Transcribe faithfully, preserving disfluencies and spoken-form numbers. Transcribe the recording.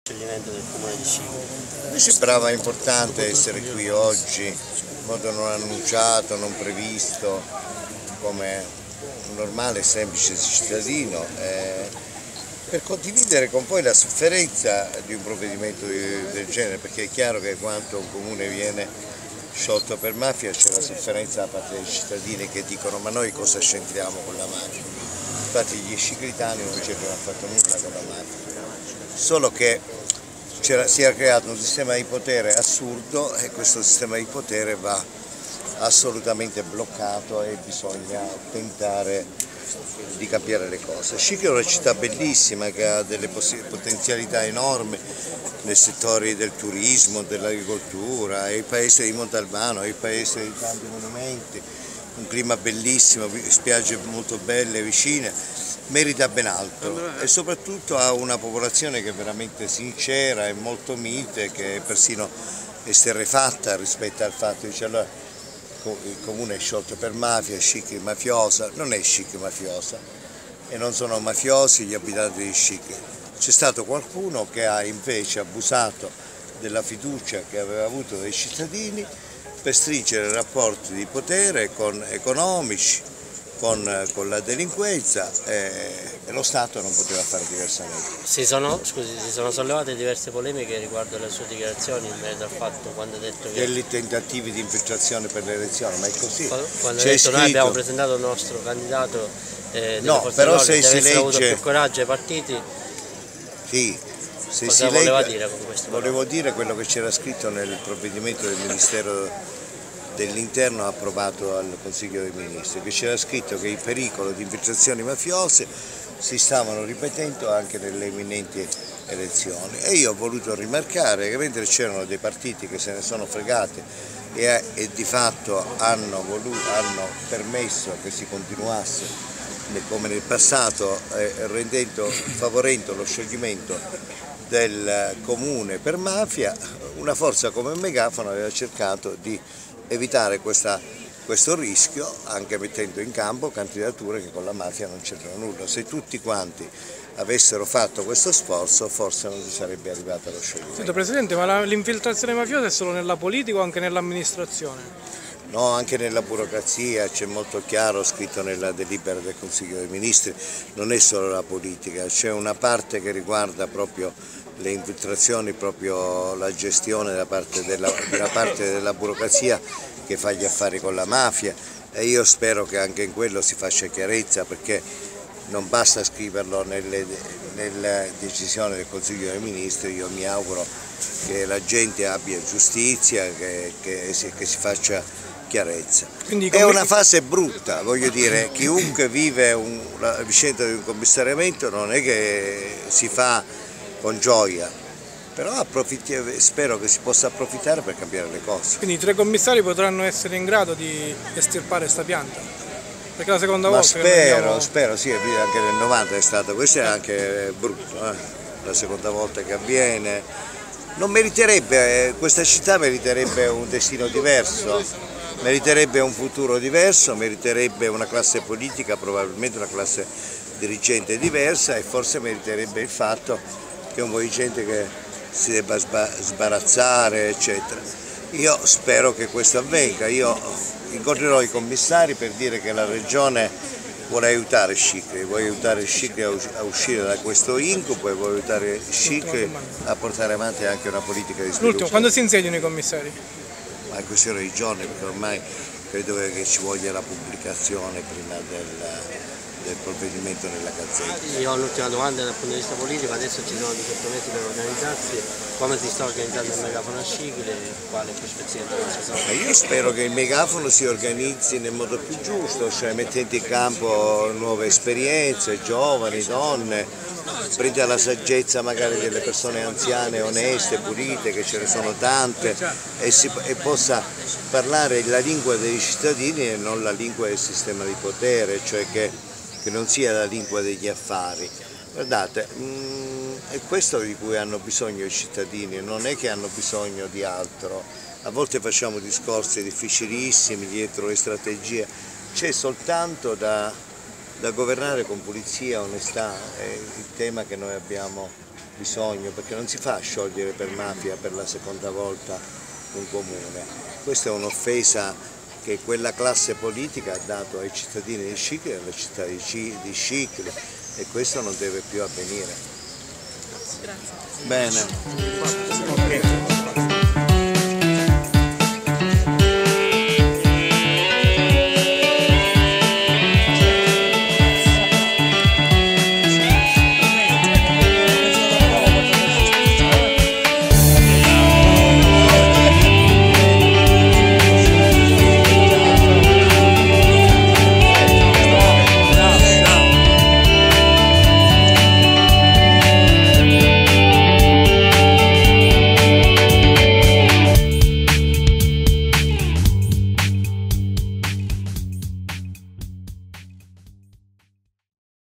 Scioglimento del comune di Scicli. Mi sembrava importante essere qui oggi, in modo non annunciato, non previsto, come un normale e semplice cittadino, eh, per condividere con voi la sofferenza di un provvedimento del genere, perché è chiaro che quando un comune viene sciolto per mafia c'è la sofferenza da parte dei cittadini che dicono: ma noi cosa c'entriamo con la mafia? Infatti gli sciclitani non c'entrano affatto nulla con la mafia, solo che si era creato un sistema di potere assurdo e questo sistema di potere va assolutamente bloccato e bisogna tentare di cambiare le cose. Scicli è una città bellissima che ha delle potenzialità enormi nei settori del turismo, dell'agricoltura, è il paese di Montalbano, è il paese di tanti monumenti, un clima bellissimo, spiagge molto belle, vicine, merita ben altro e soprattutto ha una popolazione che è veramente sincera e molto mite, che è persino esterrefatta rispetto al fatto di dire: allora il comune è sciolto per mafia, Scicli mafiosa. Non è Scicli mafiosa e non sono mafiosi gli abitanti di Scicli. C'è stato qualcuno che ha invece abusato della fiducia che aveva avuto dai cittadini per stringere rapporti di potere con economici, con, con la delinquenza e, e lo Stato non poteva fare diversamente. Si sono, scusi, si sono sollevate diverse polemiche riguardo le sue dichiarazioni in merito al fatto quando ha detto che... Degli tentativi di infiltrazione per le elezioni, ma è così. Quando ha detto scritto... noi abbiamo presentato il nostro candidato, eh, no, però se si legge... avuto più coraggio ai partiti... Sì. Se Cosa si voleva legge, dire con questo? Volevo dire quello che c'era scritto nel provvedimento del Ministero dell'Interno approvato al Consiglio dei Ministri, che c'era scritto che i pericoli di infiltrazioni mafiose si stavano ripetendo anche nelle imminenti elezioni e io ho voluto rimarcare che mentre c'erano dei partiti che se ne sono fregati e, e di fatto hanno, voluto, hanno permesso che si continuasse come nel passato, eh, rendendo, favorendo lo scioglimento del comune per mafia, una forza come Megafono aveva cercato di evitare questa, questo rischio, anche mettendo in campo candidature che con la mafia non c'entrano nulla. Se tutti quanti avessero fatto questo sforzo forse non si sarebbe arrivato allo scioglimento. Senta Presidente, ma l'infiltrazione mafiosa è solo nella politica o anche nell'amministrazione? No, anche nella burocrazia, c'è molto chiaro scritto nella delibera del Consiglio dei Ministri, non è solo la politica, c'è una parte che riguarda proprio le infiltrazioni, proprio la gestione da parte della, della parte della burocrazia che fa gli affari con la mafia e io spero che anche in quello si faccia chiarezza, perché non basta scriverlo nelle, nelle decisioni del Consiglio dei Ministri. Io mi auguro che la gente abbia giustizia, che, che, si, che si faccia chiarezza. Quindi, è una fase brutta, voglio dire, chiunque vive un, la vicenda di un commissariamento non è che si fa con gioia, però spero che si possa approfittare per cambiare le cose. Quindi i tre commissari potranno essere in grado di estirpare questa pianta? Perché la seconda Ma volta spero, che andiamo... spero, sì, anche nel novanta è stato, questo è anche brutto, eh? La seconda volta che avviene. Non meriterebbe, questa città meriterebbe un destino diverso, meriterebbe un futuro diverso, meriterebbe una classe politica, probabilmente una classe dirigente diversa e forse meriterebbe il fatto che un po' di gente che si debba sbarazzare, eccetera. Io spero che questo avvenga, io incontrerò i commissari per dire che la Regione vuole aiutare Scicli, vuole aiutare Scicli a uscire da questo incubo e vuole aiutare Scicli a portare avanti anche una politica di sviluppo. L'ultimo, quando si insediano i commissari? Ma è questione di giorni, perché ormai credo che ci voglia la pubblicazione prima del, del provvedimento nella Gazzetta. Io ho l'ultima domanda dal punto di vista politico, adesso ci sono diciotto mesi per organizzarsi, come si sta organizzando il Megafono a Scicli e quale prospettiva ci sono? Io spero che il Megafono si organizzi nel modo più giusto, cioè mettendo in campo nuove esperienze, giovani, donne, prende la saggezza magari delle persone anziane, oneste, pulite, che ce ne sono tante, e, si, e possa parlare la lingua dei cittadini e non la lingua del sistema di potere, cioè che, che non sia la lingua degli affari. Guardate, mh, è questo di cui hanno bisogno i cittadini, non è che hanno bisogno di altro. A volte facciamo discorsi difficilissimi dietro le strategie, c'è soltanto da, da governare con pulizia e onestà, è il tema che noi abbiamo bisogno, perché non si fa sciogliere per mafia per la seconda volta un comune. Questa è un'offesa che quella classe politica ha dato ai cittadini di Scicli e alla città di Scicli, e questo non deve più avvenire. Grazie. Bene. Ok.